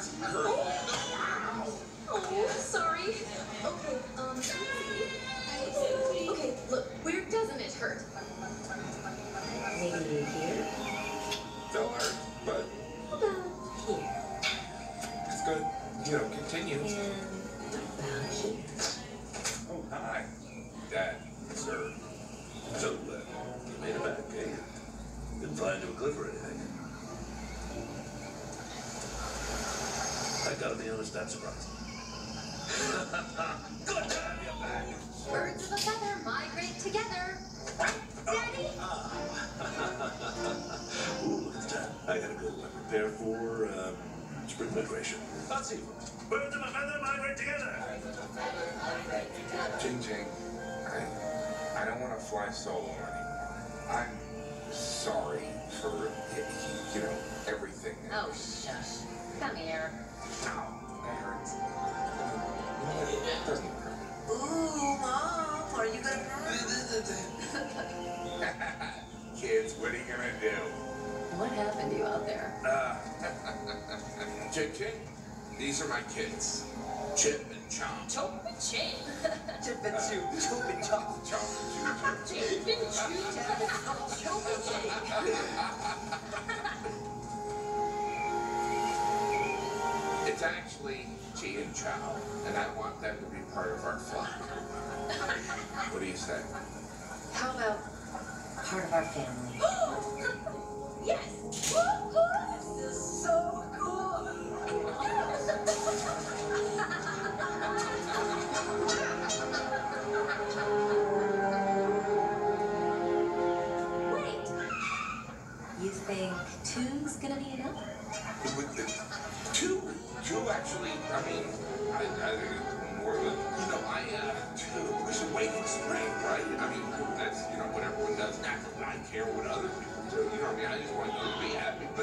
hurt. Oh, sorry. Okay, let's see. Okay, look, where doesn't it hurt? Maybe here? Don't hurt, but How about here? it's good. Continue. And what about here? Oh, hi. Dad, sir. So, you made it back, eh? Didn't fly into a cliff or anything. I gotta be honest, I'm surprised. Good to have you back. Birds of a feather migrate together. Daddy? Ooh, look at the time. I gotta go prepare for spring migration. Let's see. Birds of a feather migrate together. Jing Jing, I don't want to fly solo anymore. I'm sorry for, everything. Oh, shush. Come here. Ow, that hurts. It doesn't hurt. Ooh, Mom, are you gonna Kids, what are you gonna do? What happened to you out there? Jing Jing, these are my kids. Chip and Chomp. Chomp and Chip. Chip and Chew, Chip and Chop. Chomp and Chip. Chip and Chew. Chomp and Chip. It's actually Chi and Chow, and I want them to be part of our flock. What do you say? How about part of our family? Yes. This is so cool. Wait. You think two's gonna be enough? Two actually, I think it's more than, two. We should wait for spring, right? I mean, that's, what everyone does. Not that I care what other people do. I just want you to be happy.